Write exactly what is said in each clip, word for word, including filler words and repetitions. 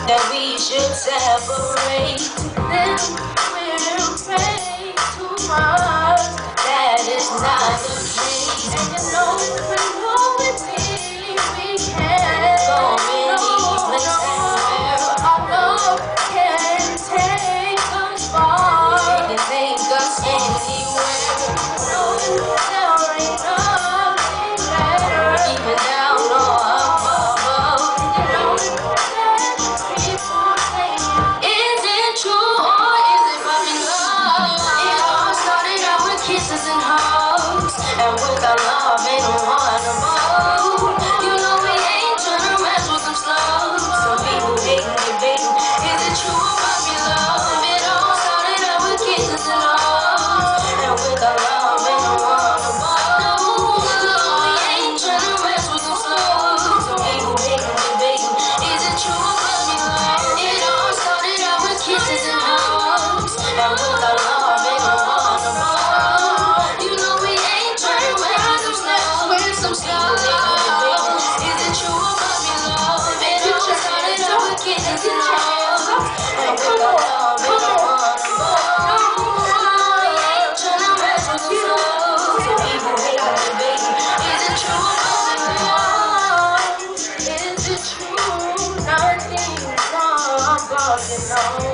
that we should separate. Then we'll pray too much. That is not the case. And you know, we know it's easy. We can't go in these places where our love can take us far. It can take us anywhere. No, there ain't nothing better, even down or above. You know that people say, is it true or is it puppy love? It all started out with kisses and hugs, and with our love ain't no one above. You know we ain't tryna mess with them slugs. Some people hating, debating, is it true or puppy love? It all started out with kisses and hugs, and with our love ain't no one above. You know we ain't tryna mess with them slugs. Some people hating, debating, is it true or puppy love? It all started out with kisses and hugs, and with our love ain't no one above. You know we ain't tryna mess with them slugs. With some slugs. Is it true or puppy love? It all started out with kisses and hugs, and with our love ain't no one above. We ain't tryna mess with them slugs. Some people hating, debating, is it true or puppy love? Is it true? Nothing's wrong, but you know,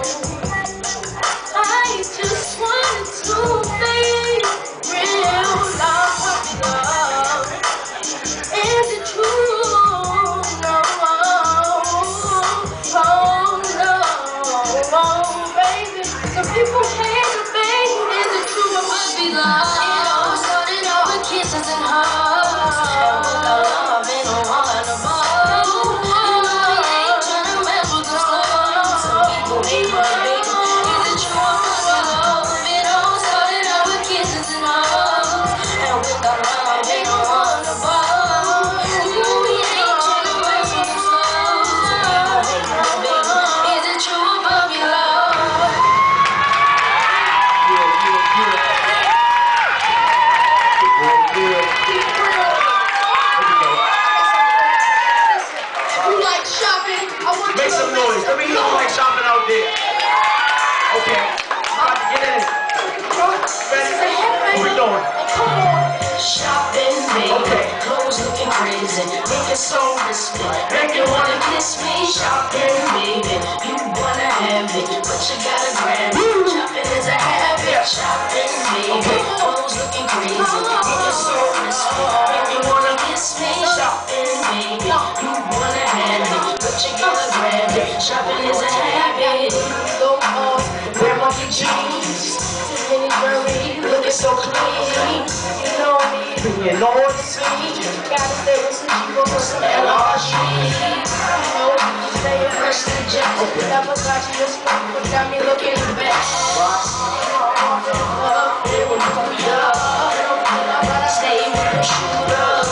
I just wanted to be real love, puppy love. Is it true? No, oh no, oh baby. Some people hate the baby. Is it true or puppy love? It all started out with kisses and hugs, and with our love ain't no one above. You know we ain't tryna mess with them slugs. Some people hate the baby. Is it true or puppy love? It all started out with kisses and hugs, and with our love ain't no one above. You know we ain't tryna mess with them slugs. Some people hate the baby. Is it true or puppy love? You like shopping? I want Make you some to noise. Let me hear you like shopping out there. Okay. About to get in. Ready? What we doing? Shopping, baby. Okay. Clothes looking crazy. Make it so risky. Make you wanna kiss me. Shopping, baby. You wanna have it, but you gotta grab it. Shopping is a habit. Shopping, baby. Clothes looking crazy. Make it so risky. Make you wanna kiss me. Shopping, baby. You wanna have it, but you gotta grab it. Shopping is a habit. go off, wear monkey jeans, mini jewelry, looking so clean. You know me, You know what to see. gotta stay with some Chico or some L R G. You know, stay fresh to the jet. That Versace just fuck, but got me looking the best. Love, it will pull me up. I gotta stay with the shooter.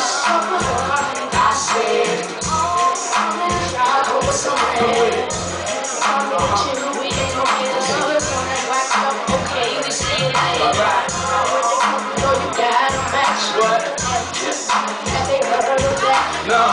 I said, I go with some red. We ain't gon' get us others on that black stuff. Okay, we see it later. You know you gotta match. What? I think I heard of that. No.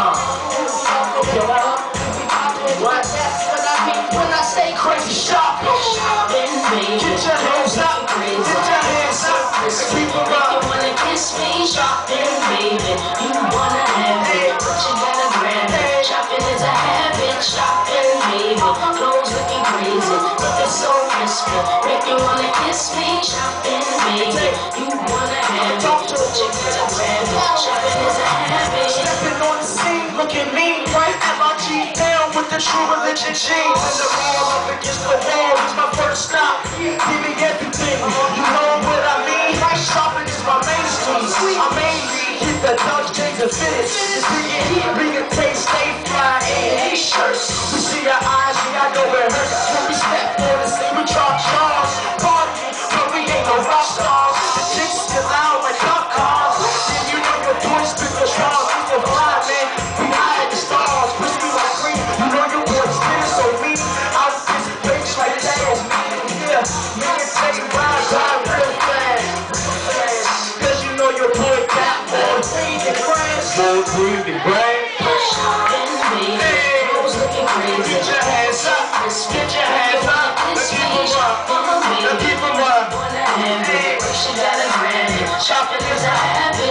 What? That's what I mean when I say crazy shopping. Shopping, baby. Get your hands up. Crazy. Get your hands up. Keep them You up. wanna kiss me, shopping, baby. You wanna have it, but you gotta grab it. Shopping is a habit, shopping, baby. Clothes looking crazy, looking so crispy. Make you wanna kiss me, shopping, baby. You wanna have it, but you gotta grab it. Shopping is a habit. Stepping on the scene, looking mean, right at my G down with the true religion jeans. In the wall up against the wall, it's my first stop. Give me everything, you know what I mean. Shopping is my mainstream. I mainly keep the Dutch James and finish. Just bring it here, bring it taste, stay fly in these shirts. We see your eyes, we got no it hurts. When we step on the scene, we charge stars. Party, but we ain't no rock stars. The chicks still loud like cop cars. Then you know your boys spit the stars. We can fly, man. We high at the stars. Push me like green. You know your boys spin so mean. Out this bitch like that. Yeah, man, take ride, ride real fast. Cause you know your boy got more breathing brains. More breathing brains. Shopping, baby. Clothes looking crazy. Get your hands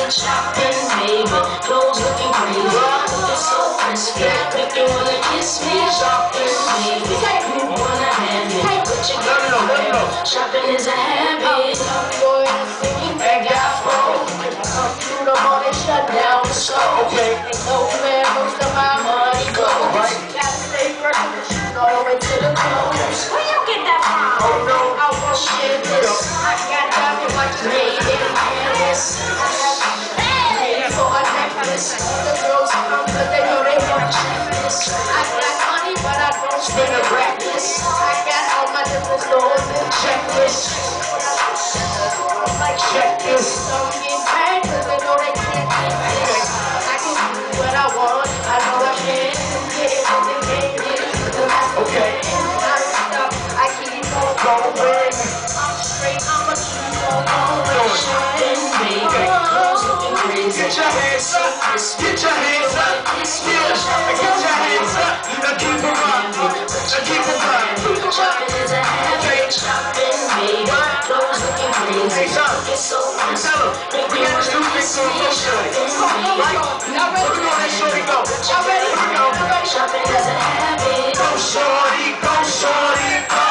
shopping, baby. Clothes looking crazy, looking so crispy. Make you wanna kiss me, shopping, baby. You wanna have me, but you gotta wear. Shopping is a habit. Boy, and got phone. Come through the mall, they shut down the show. Okay. They know where most of my money goes. Right. Gotta stay working the shoes all the way to the clothes. Where you get that from? Oh no. I won't share this. I got diamond watches made in Paris. I got made for a necklace. The girls come, but they know they want to check this. I got money, but I don't spend a reckless. I got all my different stores and checklists. Like check this. Don't get mad, cause they know they can't get this. I can do what I want. I know I can. Get it what they gave me. Okay. I stop. I keep on going. I'm straight. I'ma keep on going. Shopping, baby. Clothes looking crazy. Get your hands up. Get your hands up. Yeah. Get your hands up. Now keep it up. Now keep it up. Shopping is a habit. Shopping, baby. Clothes looking crazy. Hey, son. Looking so crispy. Tell 'em. Make We you got this new wanna thing kiss going me, on, shorty. shopping, Right? baby. Y'all Let ready? me go, let shorty go. Y'all ready? Here we go. Y'all ready? Shopping is a habit. Go, shorty. Go, shorty. Go.